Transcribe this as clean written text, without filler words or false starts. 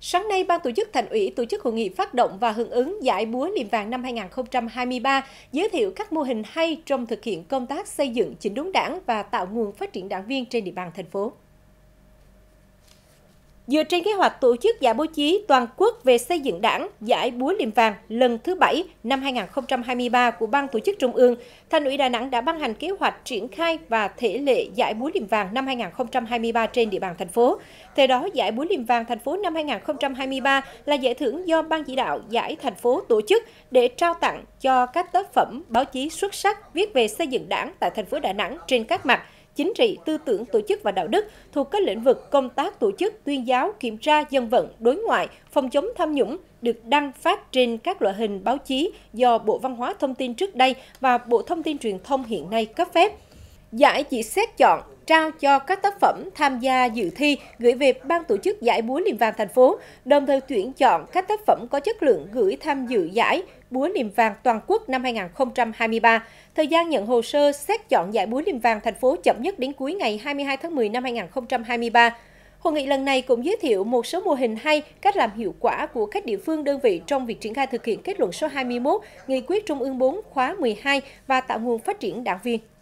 Sáng nay, Ban tổ chức Thành ủy tổ chức hội nghị phát động và hưởng ứng giải búa liềm vàng năm 2023, giới thiệu các mô hình hay trong thực hiện công tác xây dựng chỉnh đốn Đảng và tạo nguồn phát triển đảng viên trên địa bàn thành phố. Dựa trên kế hoạch tổ chức giải báo chí toàn quốc về xây dựng Đảng, giải búa liềm vàng lần thứ 7 năm 2023 của Ban tổ chức Trung ương, Thành ủy Đà Nẵng đã ban hành kế hoạch triển khai và thể lệ giải búa liềm vàng năm 2023 trên địa bàn thành phố. Theo đó, giải búa liềm vàng thành phố năm 2023 là giải thưởng do Ban chỉ đạo giải thành phố tổ chức để trao tặng cho các tác phẩm báo chí xuất sắc viết về xây dựng Đảng tại thành phố Đà Nẵng trên các mặt chính trị, tư tưởng, tổ chức và đạo đức thuộc các lĩnh vực công tác tổ chức, tuyên giáo, kiểm tra, dân vận, đối ngoại, phòng chống tham nhũng được đăng phát trên các loại hình báo chí do Bộ Văn hóa Thông tin trước đây và Bộ Thông tin Truyền thông hiện nay cấp phép. Giải chỉ xét chọn, trao cho các tác phẩm tham gia dự thi gửi về Ban tổ chức giải búa liềm vàng thành phố, đồng thời tuyển chọn các tác phẩm có chất lượng gửi tham dự giải búa liềm vàng toàn quốc năm 2023. Thời gian nhận hồ sơ xét chọn giải búa liềm vàng thành phố chậm nhất đến cuối ngày 22 tháng 10 năm 2023. Hội nghị lần này cũng giới thiệu một số mô hình hay, cách làm hiệu quả của các địa phương đơn vị trong việc triển khai thực hiện kết luận số 21, Nghị quyết Trung ương 4 khóa 12 và tạo nguồn phát triển đảng viên.